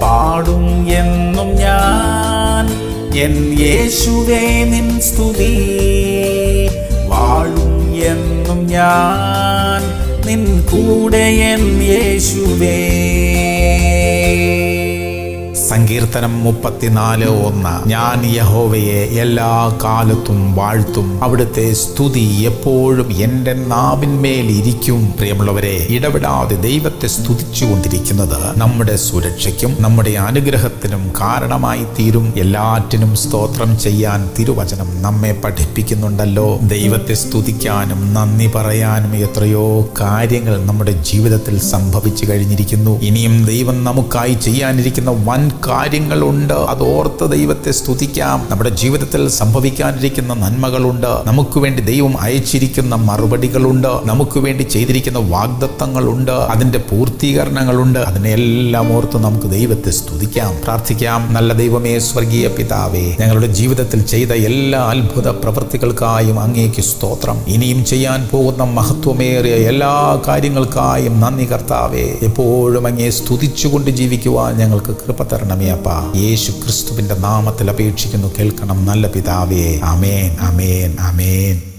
പാടും എന്നും ഞാൻ എൻ യേശുവേ നിൻ സ്തുതി. വാഴും എന്നും ഞാൻ നിൻ കൂടെ എൻ യേശുവേ. സങ്കീർത്തനം 34:1. ഞാൻ യഹോവയെ എല്ലാ കാലത്തും വാഴ്ത്തും, അവിടുത്തെ സ്തുതി എപ്പോഴും എൻ്റെ നാവിന്മേൽ ഇരിക്കും. പ്രിയമുള്ളവരെ, ഇടപെടാതെ ദൈവത്തെ സ്തുതിച്ചുകൊണ്ടിരിക്കുന്നത് നമ്മുടെ സുരക്ഷയ്ക്കും നമ്മുടെ അനുഗ്രഹത്തിനും കാരണമായി തീരും. എല്ലാറ്റിനും സ്തോത്രം ചെയ്യാൻ തിരുവചനം നമ്മെ പഠിപ്പിക്കുന്നുണ്ടല്ലോ. ദൈവത്തെ സ്തുതിക്കാനും നന്ദി പറയാനും എത്രയോ കാര്യങ്ങൾ നമ്മുടെ ജീവിതത്തിൽ സംഭവിച്ചു കഴിഞ്ഞിരിക്കുന്നു. ഇനിയും ദൈവം നമുക്കായി ചെയ്യാനിരിക്കുന്ന വൻ കാര്യങ്ങളുണ്ട്. അതോർത്ത് ദൈവത്തെ സ്തുതിക്കാം. നമ്മുടെ ജീവിതത്തിൽ സംഭവിക്കാനിരിക്കുന്ന നന്മകളുണ്ട്. നമുക്ക് വേണ്ടി ദൈവം അയച്ചിരിക്കുന്ന മറുപടികളുണ്ട്. നമുക്ക് വേണ്ടി ചെയ്തിരിക്കുന്ന വാഗ്ദത്തങ്ങളുണ്ട്. അതിന്റെ പൂർത്തീകരണങ്ങളുണ്ട്. അതിനെല്ലാം ഓർത്ത് നമുക്ക് ദൈവത്തെ സ്തുതിക്കാം, പ്രാർത്ഥിക്കാം. നല്ല ദൈവമേ, സ്വർഗീയ പിതാവേ, ഞങ്ങളുടെ ജീവിതത്തിൽ ചെയ്ത എല്ലാ അത്ഭുത പ്രവൃത്തികൾക്കായും അങ്ങേക്ക് സ്തോത്രം. ഇനിയും ചെയ്യാൻ പോകുന്ന മഹത്വമേറിയ എല്ലാ കാര്യങ്ങൾക്കായും നന്ദി കർത്താവേ. എപ്പോഴും അങ്ങേ സ്തുതിച്ചുകൊണ്ട് ജീവിക്കുവാൻ ഞങ്ങൾക്ക് കൃപ തരണമേ അപ്പാ. യേശു ക്രിസ്തുവിന്റെ നാമത്തിൽ അപേക്ഷിക്കുന്നു, കേൾക്കണം നല്ല പിതാവേ. ആമേൻ, ആമേൻ, ആമേൻ.